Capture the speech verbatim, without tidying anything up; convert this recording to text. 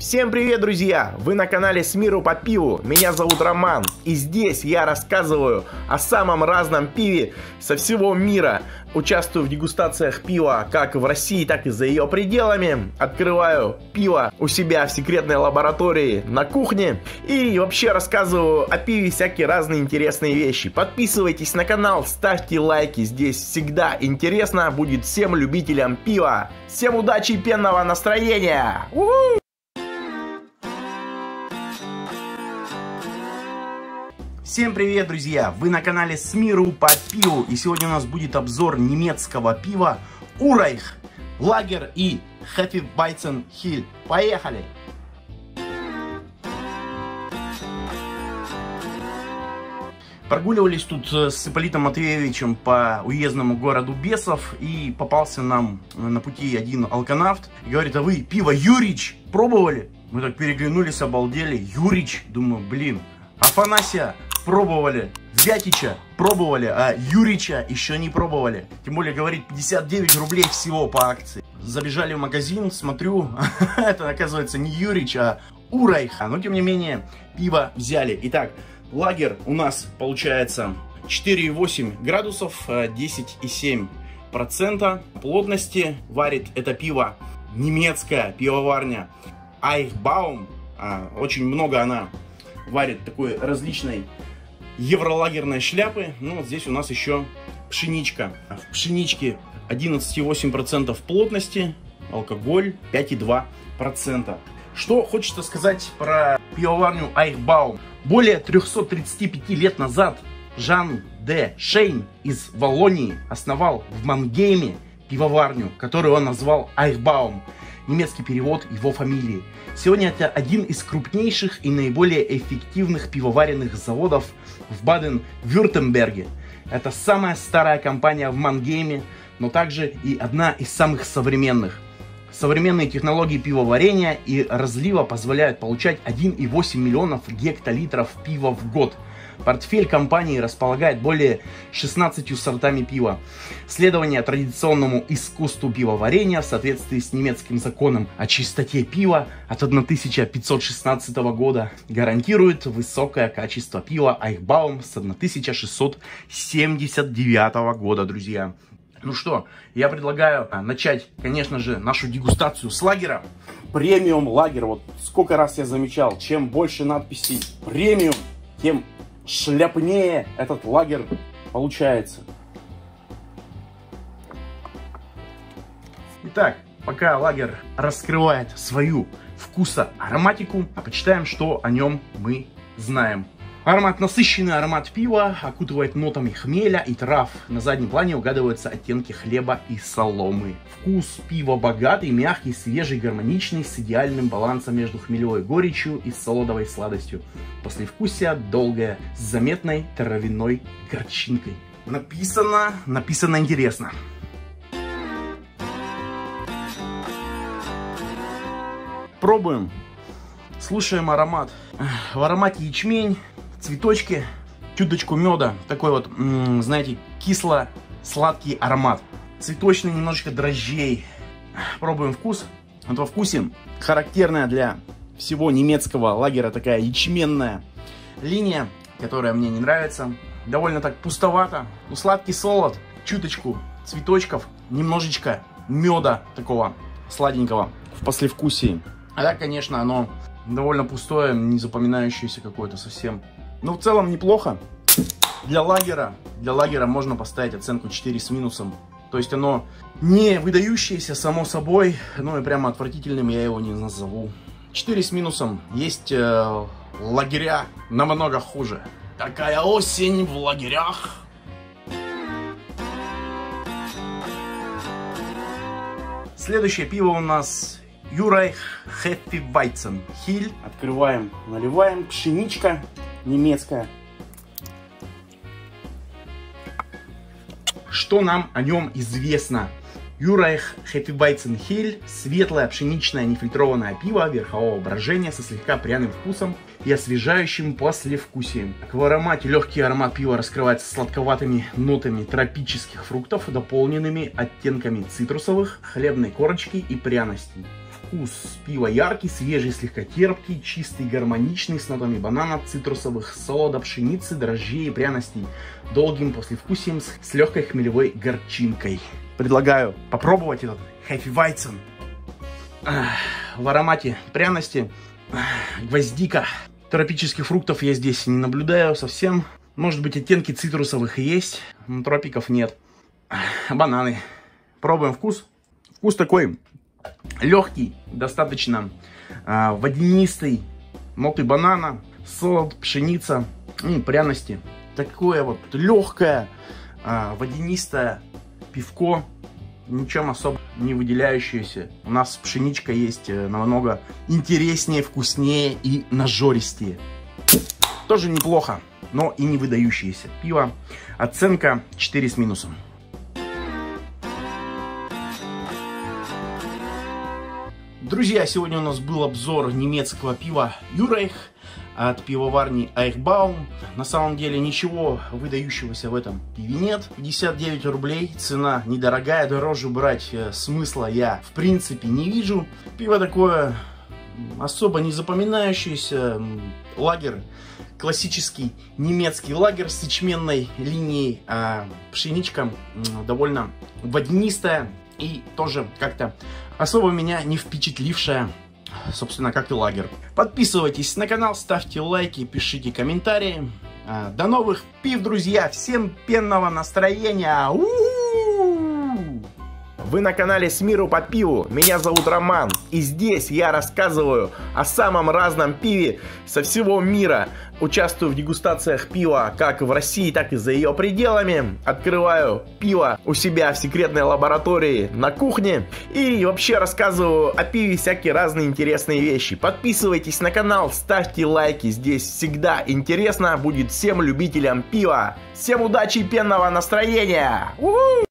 Всем привет, друзья! Вы на канале С миру по пиву. Меня зовут Роман. И здесь я рассказываю о самом разном пиве со всего мира. Участвую в дегустациях пива как в России, так и за ее пределами. Открываю пиво у себя в секретной лаборатории на кухне. И вообще рассказываю о пиве всякие разные интересные вещи. Подписывайтесь на канал, ставьте лайки. Здесь всегда интересно будет всем любителям пива. Всем удачи и пенного настроения! У-ху! Всем привет, друзья! Вы на канале С миру по пиву. И сегодня у нас будет обзор немецкого пива Uraych Lager и Hefeweizen Hill. Поехали! Прогуливались тут с Ипполитом Матвеевичем по уездному городу бесов, и попался нам на пути один алканавт и говорит: а вы пиво Юрич пробовали? Мы так переглянулись, обалдели. Юрич? Думаю, блин, Афанасия пробовали, Вятича пробовали, а Юрича еще не пробовали. Тем более, говорит, пятьдесят девять рублей всего по акции. Забежали в магазин, смотрю, это оказывается не Юрич, а Uraych. Но тем не менее, пиво взяли. Итак, лагер у нас получается четыре и восемь градусов, десять и семь процентов плотности. Варит это пиво немецкая пивоварня Eichbaum. Очень много она варит такой различной евролагерной шляпы. Ну, вот здесь у нас еще пшеничка. В пшеничке одиннадцать и восемь процентов плотности, алкоголь пять и два процента. Что хочется сказать про пивоварню Eichbaum. Более трёхсот тридцати пяти лет назад Жан де Шейн из Валлонии основал в Мангейме пивоварню, которую он назвал Eichbaum. Немецкий перевод его фамилии. Сегодня это один из крупнейших и наиболее эффективных пивоваренных заводов в Баден-Вюртемберге. Это самая старая компания в Мангейме, но также и одна из самых современных. Современные технологии пивоварения и разлива позволяют получать один и восемь миллионов гектолитров пива в год. Портфель компании располагает более шестнадцатью сортами пива. Следование традиционному искусству пивоварения в соответствии с немецким законом о чистоте пива от тысяча пятьсот шестнадцатого года гарантирует высокое качество пива Eichbaum с тысяча шестьсот семьдесят девятого года, друзья. Ну что, я предлагаю начать, конечно же, нашу дегустацию с лагера. Премиум лагер. Вот сколько раз я замечал, чем больше надписей премиум, тем шляпнее этот лагер получается. Итак, пока лагер раскрывает свою вкусо-ароматику, почитаем, что о нем мы знаем. Аромат насыщенный, аромат пива, окутывает нотами хмеля и трав. На заднем плане угадываются оттенки хлеба и соломы. Вкус пива богатый, мягкий, свежий, гармоничный, с идеальным балансом между хмелевой горечью и солодовой сладостью. Послевкусие долгое, с заметной травяной горчинкой. Написано, написано интересно. Пробуем. Слушаем аромат. В аромате ячмень, цветочки, чуточку меда. Такой вот, знаете, кисло-сладкий аромат. Цветочный, немножечко дрожжей. Пробуем вкус. Вот во вкусе характерная для всего немецкого лагера такая ячменная линия, которая мне не нравится. Довольно так пустовато. Ну, сладкий солод, чуточку цветочков, немножечко меда такого сладенького в послевкусии. А так, конечно, оно довольно пустое, не запоминающееся какое-то совсем. Но в целом неплохо. Для лагера, для лагера можно поставить оценку четыре с минусом. То есть оно не выдающееся, само собой, ну и прямо отвратительным я его не назову. четыре с минусом. Есть э, лагеря намного хуже. Такая осень в лагерях. Следующее пиво у нас Uraych Hefeweizen Hill. Открываем, наливаем. Пшеничка немецкая. Что нам о нем известно? Uraych Hefeweizen Hill – светлое пшеничное нефильтрованное пиво верхового брожения со слегка пряным вкусом и освежающим послевкусием. В аромате легкий аромат пива раскрывается сладковатыми нотами тропических фруктов, дополненными оттенками цитрусовых, хлебной корочки и пряностей. Вкус пива яркий, свежий, слегка терпкий, чистый, гармоничный, с нотами банана, цитрусовых, солода, пшеницы, дрожжей и пряностей, долгим послевкусием с, с легкой хмелевой горчинкой. Предлагаю попробовать этот Hefeweizen. В аромате пряности, гвоздика. Тропических фруктов я здесь не наблюдаю совсем. Может быть, оттенки цитрусовых и есть, но тропиков нет. Бананы. Пробуем вкус. Вкус такой легкий, достаточно э, водянистый. Ноты банана, солод, пшеница, м, пряности. Такое вот легкое, э, водянистое пивко. Ничем особо не выделяющееся. У нас пшеничка есть намного интереснее, вкуснее и нажористее. Тоже неплохо, но и не выдающееся пиво. Оценка четыре с минусом. Друзья, сегодня у нас был обзор немецкого пива Юрейх от пивоварни Eichbaum. На самом деле ничего выдающегося в этом пиве нет. пятьдесят девять рублей, цена недорогая, дороже брать э, смысла я в принципе не вижу. Пиво такое особо не запоминающееся, лагер, классический немецкий лагер с ячменной линией, а пшеничка довольно водянистая и тоже как-то особо меня не впечатлившая, собственно, как и лагер. Подписывайтесь на канал, ставьте лайки, пишите комментарии. До новых пив, друзья! Всем пенного настроения! У-у-у! Вы на канале С миру по пиву, меня зовут Роман, и здесь я рассказываю о самом разном пиве со всего мира. Участвую в дегустациях пива как в России, так и за ее пределами. Открываю пиво у себя в секретной лаборатории на кухне. И вообще рассказываю о пиве всякие разные интересные вещи. Подписывайтесь на канал, ставьте лайки. Здесь всегда интересно будет всем любителям пива. Всем удачи и пенного настроения! У-ху!